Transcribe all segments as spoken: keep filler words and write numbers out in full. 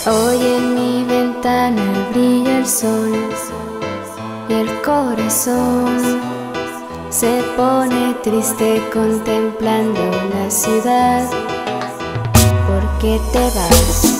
Hoy en mi ventana brilla el sol y el corazón se pone triste contemplando la ciudad. ¿Por qué te vas?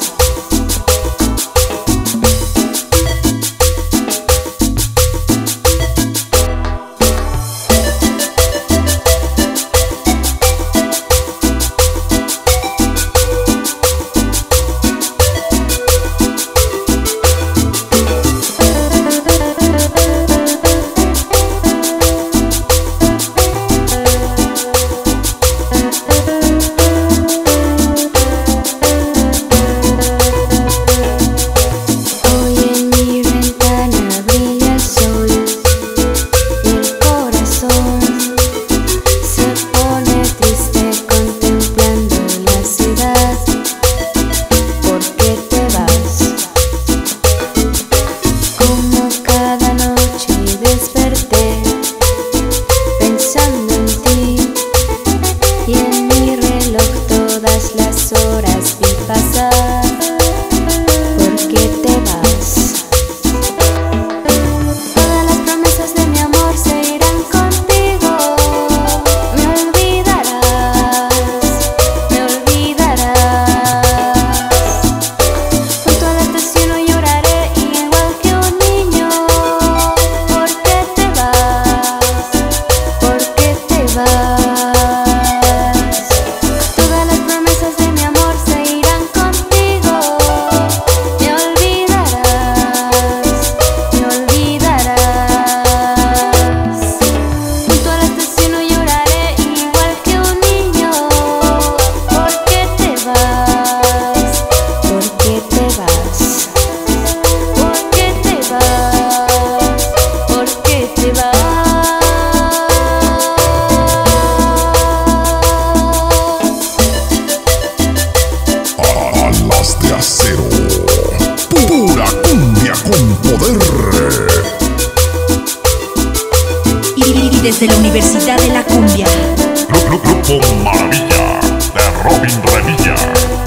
Las horas vi pasar. ¿Por qué te vas? Todas las promesas de mi amor se irán contigo. Me olvidarás, me olvidarás. Junto a la estación lloraré igual que un niño. ¿Por qué te vas? ¿Por qué te vas? De acero, pura cumbia con poder. Y desde la Universidad de la Cumbia, Grupo Maravilla de Robin Revilla.